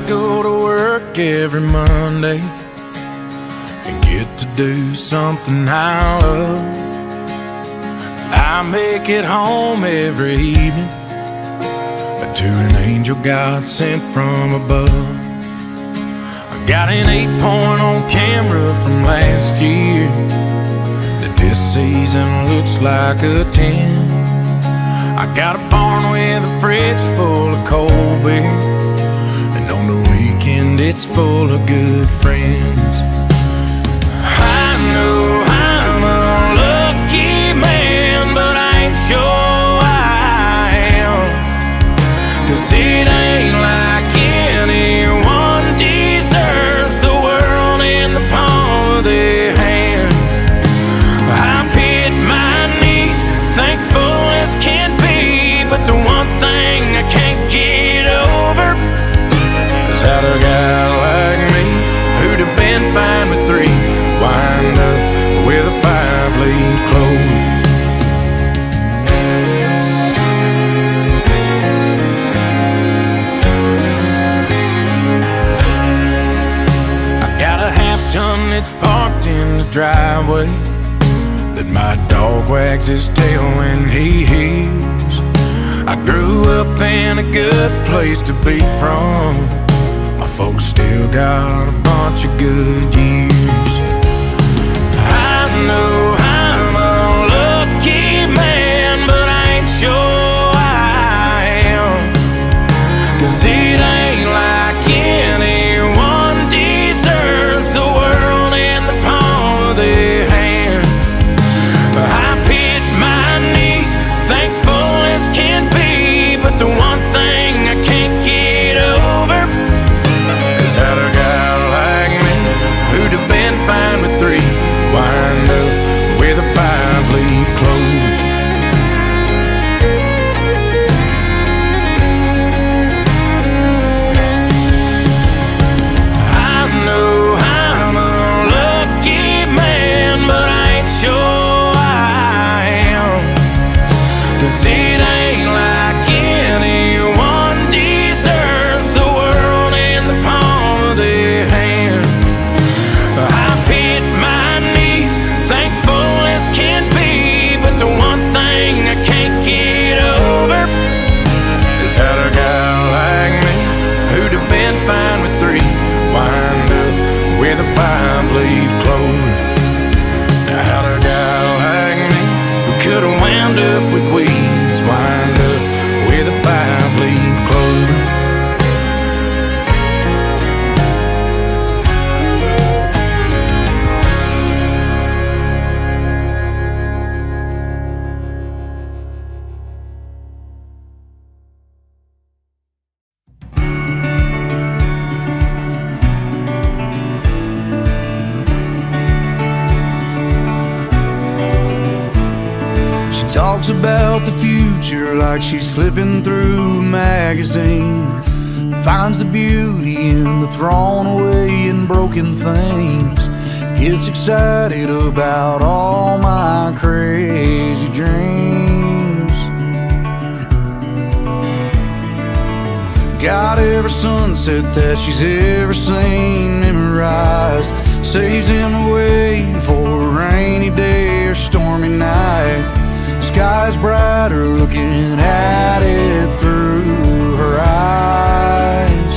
go to work every Monday and get to do something I love. I make it home every evening to an angel God sent from above. I got an 8-point on camera from last year that this season looks like a 10. I got a barn with a fridge full of cold beer, and on the weekend it's full of good friends. I know I'm a lucky man, but I ain't sure I am, 'cause it ain't like anyone deserves the world in the palm of their hand. I've hit my knees, thankful as can be, but the one thing I can't get over is how a guy like me, who'd have been fine with 3, wind up with a 5-leaf clover. I got a half-ton that's parked in the driveway that my dog wags his tail when he hears. I grew up in a good place to be from. My folks still got a bunch of good years. I know I'm a lucky man, but I ain't sure I am, 'cause it ain't like anyone deserves the world in the palm of their hand. I've hit my knees, thankful as can be, but the one thing I can't get over is how a guy like me, who'd have been fine with 3, wind up with a 5-leaf clover. I know I'm a lucky man, but I ain't sure I am, 'cause it ain't like anyone deserves the world in the palm of their hand. I've hit my knees, thankful as can be, but the one thing I can't get over is how a guy like me, who'd have been fine with 3, wind up with a 5-leaf clover. Now how'd a guy like me, who could have wound up with weeds, wind up with a 5-leaf clover? Talks about the future like she's flipping through a magazine, finds the beauty in the thrown away and broken things, gets excited about all my crazy dreams. Got every sunset that she's ever seen memorized, saves him away for a rainy day or stormy night. Sky's brighter looking at it through her eyes.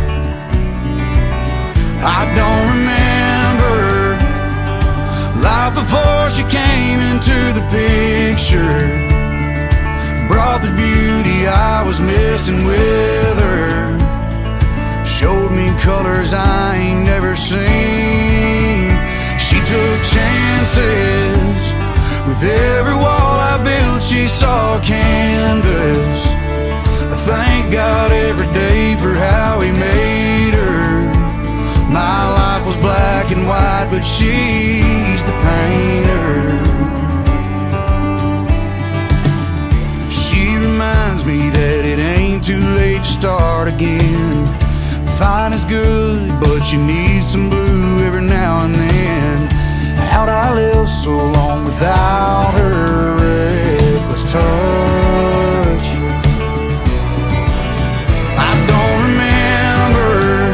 I don't remember life before she came into the picture, brought the beauty I was missing with her, showed me colors I ain't never seen. She took chances with every wall I built, she saw canvas. I thank God every day for how he made her. My life was black and white, but she's the painter. She reminds me that it ain't too late to start again. Fine is good, but you need some blue every now and then. How'd I live so long without her reckless touch? I don't remember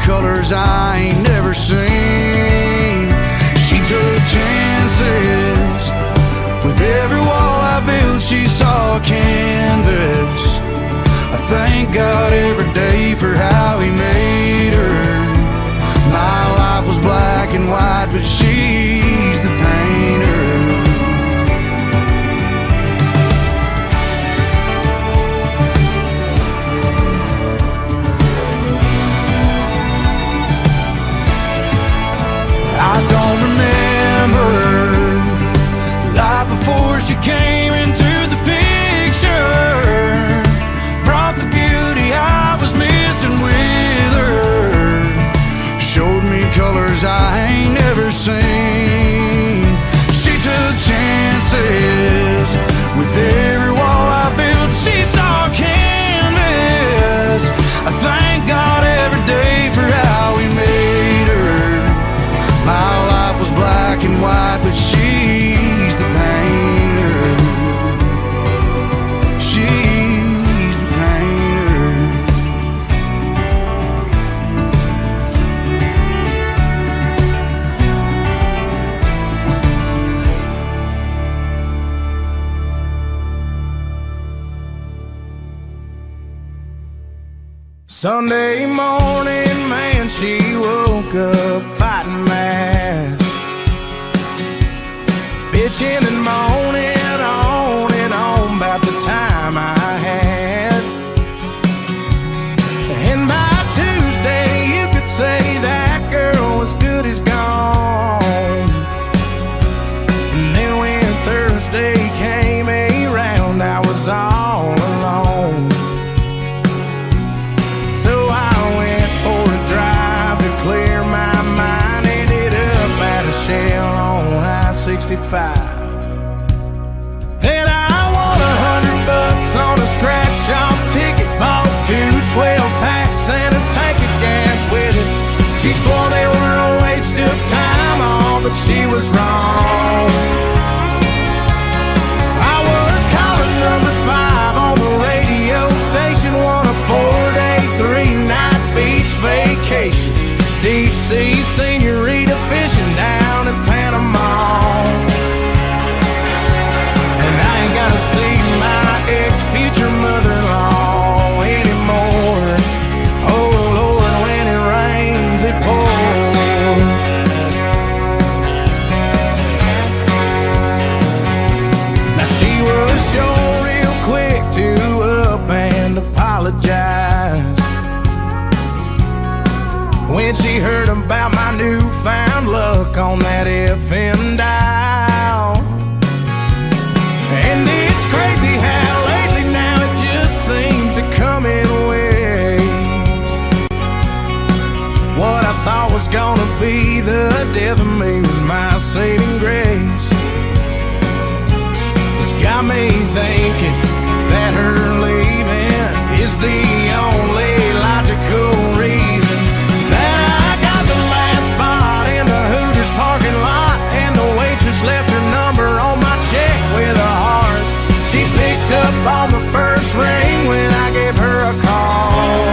colors I ain't never seen. She took chances. With every wall I built, she saw a canvas. I thank God every day for how He made her. My life was black and white, but she's the painter. I don't remember life before she came into the picture. Brought the beauty I was missing with her. Showed me colors I ain't never seen. She took chances. With every wall I built, she saw canvas. I thank God every day for how He made her. My life was black and white, but she's the painter. She's the painter. Sunday morning, man, she woke up fighting mad, bitching and moaning on and on about the time I had. And by Tuesday you could say that girl was good as gone. And then when Thursday came around, I was all alone. So I went for a drive to clear my mind. Ended up at a Shell on I-65. Then I won $100 on a scratch-off ticket. Bought 2 12-packs and a tank of gas with it. She swore they were a waste of time, all, but she was wrong. I was calling number 5 on the radio station. Won a 4-day, 3-night beach vacation. Deep sea senorita fishing down in Panama. And I ain't gotta see my ex-future mother-in-law anymore. Oh Lord, when it rains, it pours. Now she was sure real quick to up and apologize when she heard about my newfound luck on that FM dial. And it's crazy how lately now it just seems to come in waves. What I thought was gonna be the death of me was my saving grace. It's got me thinking that her leaving is the only logical reason that I got the last spot in the Hooters parking lot. And the waitress left her number on my check with a heart. She picked up on the first ring when I gave her a call.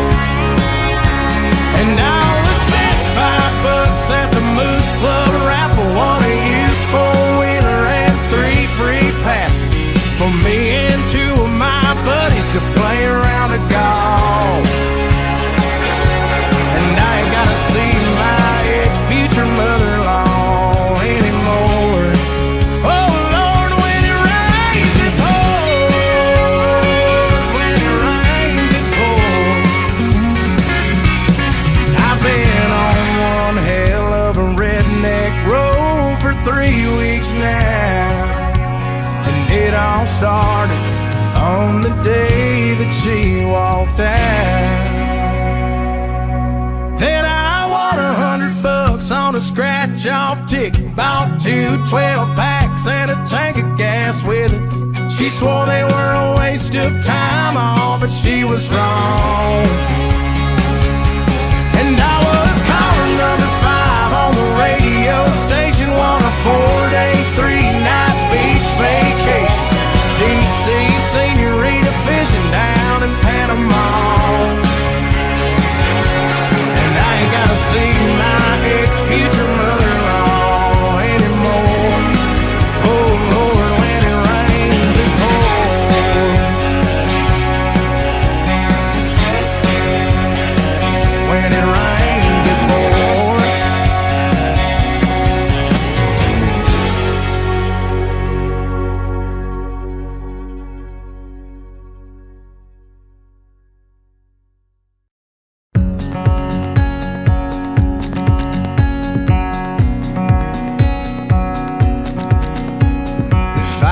And I only spent $5 at the Moose Club raffle. Won a used 4-wheeler and 3 free passes for me and 2 of my buddies to play around a golf. And I ain't gotta see my ex-future mother-in-law anymore. Oh Lord, when it rains, it pours. When it rains, it pours. I've been on one hell of a redneck road for 3 weeks now. And it all started on the day that she walked out. Then I won $100 on a scratch-off ticket. Bought 2 12-packs and a tank of gas with it. She swore they were a waste of time, all, but she was wrong. And I was calling number 5 on the radio station. Won a 4-day, 3-night beach vacation. Deep sea senorita fishing down in Panama. And I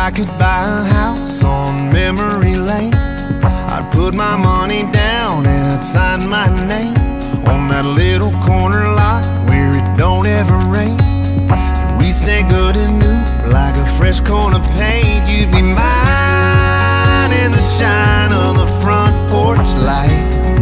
I could buy a house on memory lane, I'd put my money down and I'd sign my name on that little corner lot where it don't ever rain. And we'd stay good as new, like a fresh coat of paint. You'd be mine in the shine of the front porch light.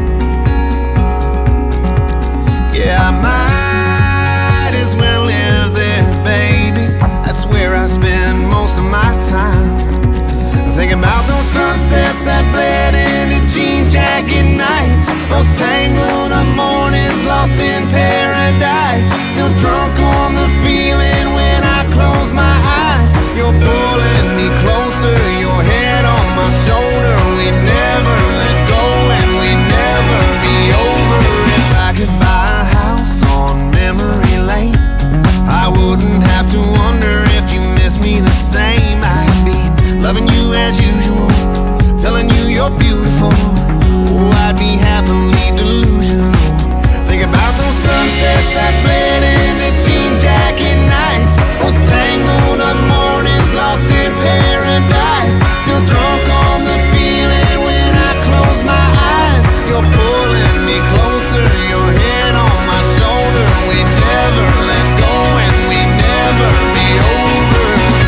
Yeah, I might as well live there, baby. That's where I spend most of my time. Thinking about those sunsets that bled into jean jacket nights, those tangled up mornings lost in paradise. Still drunk on the feeling when I close my eyes. You're pulling me closer, your head on my shoulder. We never let go and we never be over. If I could buy a house on memory lane, I wouldn't have to wonder if you miss me the same. I'd be loving you as usual, telling you you're beautiful. Oh, I'd be happily delusional. Think about those sunsets that bled into jean jacket nights, those tangled up mornings lost in paradise. Still drunk on the feeling when I close my eyes. You're pulling me closer, your head on my shoulder. We never let go and we never be over.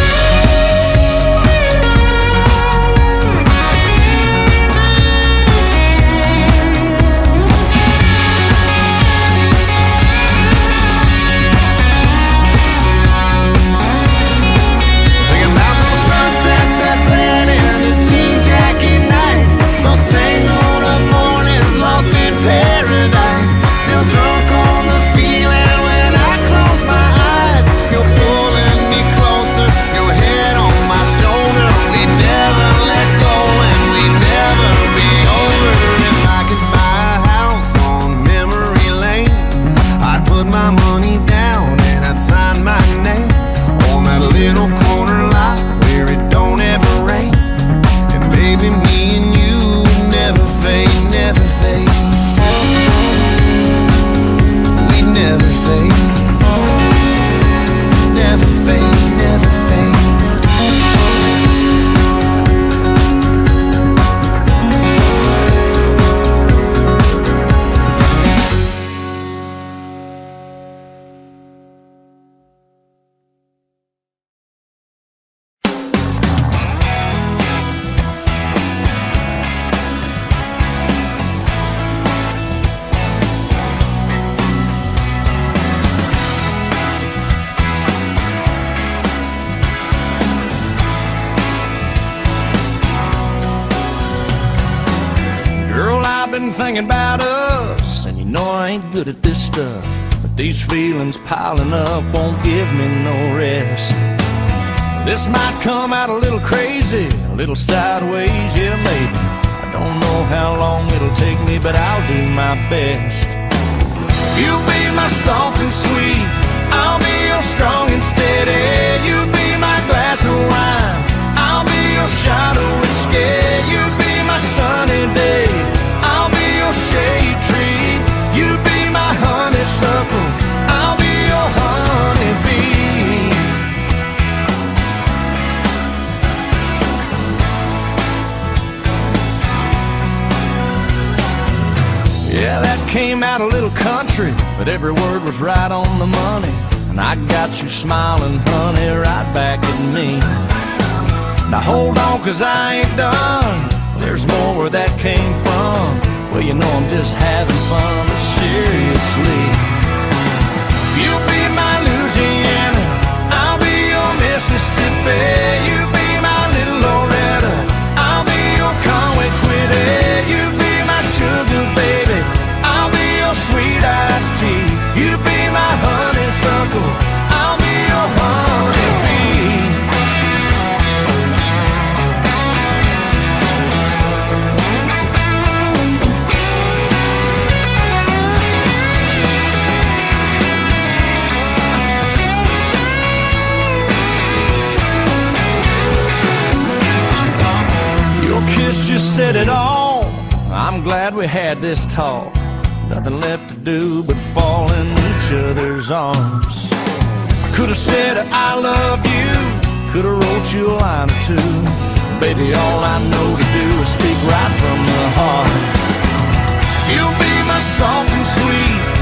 Thinking about us, and you know I ain't good at this stuff, but these feelings piling up won't give me no rest. This might come out a little crazy, a little sideways, yeah maybe. I don't know how long it'll take me, but I'll do my best. You'll be my soft and sweet, I'll be your strong and steady. You'll be my glass of wine, I'll be your shot of whiskey. You'll be my sunny day, I'll be your shade tree. You be my honeysuckle, I'll be your honeybee. Yeah, that came out a little country, but every word was right on the money. And I got you smiling, honey, right back at me. Now hold on, 'cause I ain't done. There's more where that came from. Well, you know I'm just having fun, but seriously. You'll be my Louisiana, I'll be your Mississippi. You be my little Loretta, I'll be your Conway Twitty. You be my sugar baby, I'll be your sweet iced tea. You be my honeysuckle, I'll be your honeybee. Kiss just said it all. I'm glad we had this talk. Nothing left to do but fall in each other's arms. I could have said I love you could've wrote you a line or two. Baby, all I know to do is speak right from the heart. You'll be my soft and sweet,